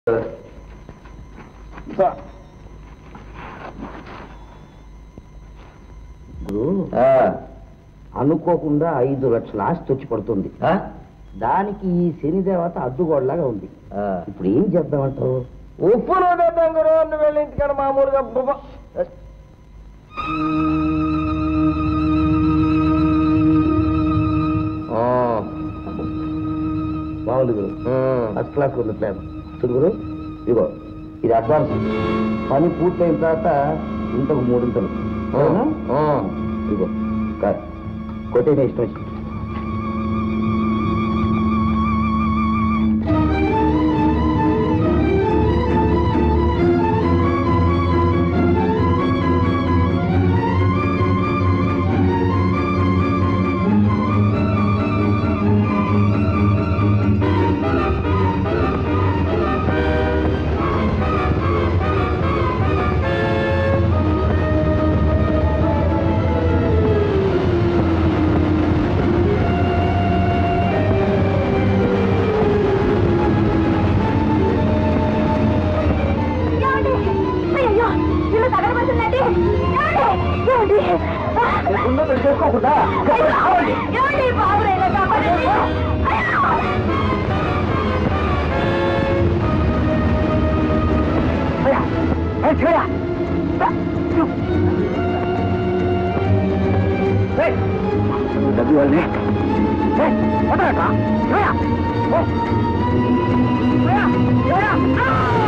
అనుకోకుండా 5 లక్షల ఆస్తి వచ్చి పడుతుంది. దానికి ఈ శనిదేవత అడ్డుగోడలాగా ఉంది. ఇప్పుడు ఏం చేద్దామంటావు? ఉప్పు నూదేద్దాం గురు. నువ్వు వెళ్ళి ఇంటికాడ మామూలుగా బాగుంది గురు. ఫస్ట్ క్లాస్ ఉంది ప్లాన్. చూడు గురు, ఇగో ఇది అడ్వాన్స్. పని పూర్తయిన తర్వాత ఇంతకు 3 ఇంతలు. ఇగో కొట్టేనే ఇష్టం వచ్చింది. డబ్బు